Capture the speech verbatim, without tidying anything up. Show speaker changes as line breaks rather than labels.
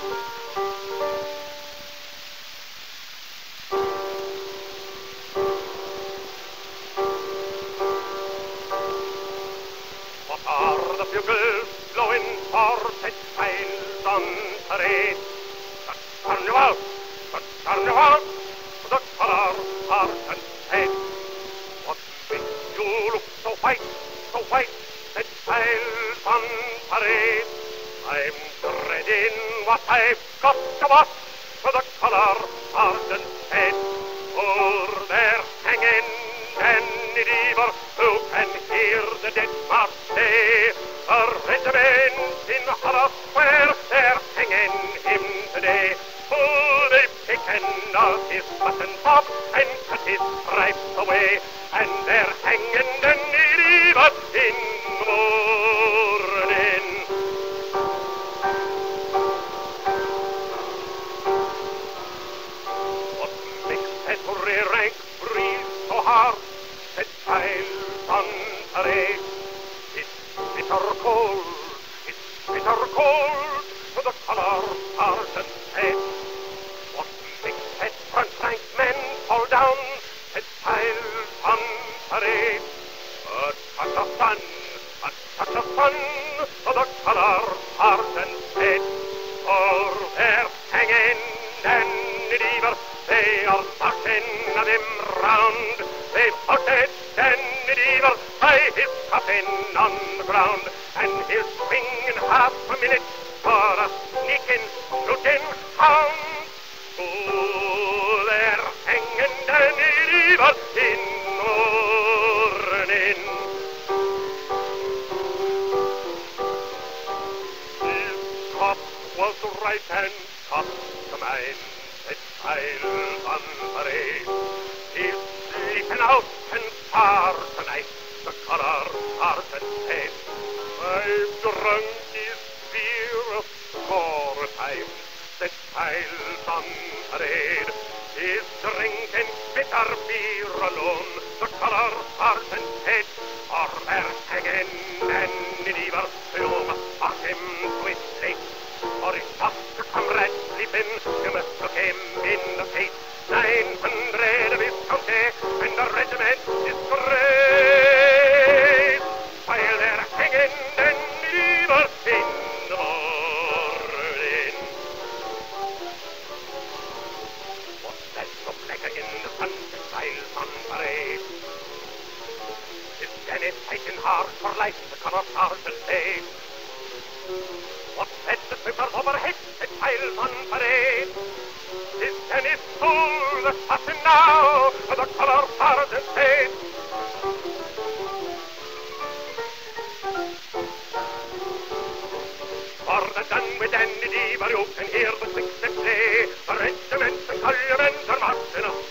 Are the bugles blowing for set sails on parade? The carnival, the carnival, the colour, heart and head. What makes you look so white, so white, set sails on parade? I'm dreading what I've got to watch for the colour, heart and head. For they're hanging Danny Deever, who can hear the dead march say. A regiment in Hollow Square, they're hanging him today. Oh, they've taken out his button top and cut his stripes away, and they're hanging Danny Deever in the morning. What makes every rank breathe so hard? Set sails on parade. It's bitter cold, it's bitter cold, to the colour, heart and head. What makes that front rank men fall down? Set sails on parade. A touch of sun, a touch of sun, to the colour, heart and head. For they're hanging Danny Deever, they are marching him round. They've putted Danny Deever by his coffin on the ground, and he'll swing in half a minute for a sneaking, shooting hound. Oh, they're hanging Danny Deever in the morning. His cop was right and cop to mine, set sails on parade. He's sleeping out and far tonight, the colour, heart and head. I've drunk his beer a score times, set sails on parade. He's drinking bitter beer alone, the colour, heart and head. Or they're hanging Danny Deever, you must watch him to his fate. For his foster comrade sleeping, you must look him in the face. Nine hundred of his county, and the regiment is great, while they're hanging Danny Deever in the morning. What's that look like in the sun? Sails on parade. Is Danny fighting hard for life, the colours, heart and head? What's that the sweepers overhead, the sails on parade? Is Danny's soul the passing now, the colour, heart and head? For the done with Danny Deever, you can hear the quick step say. The regiments and columns are marching up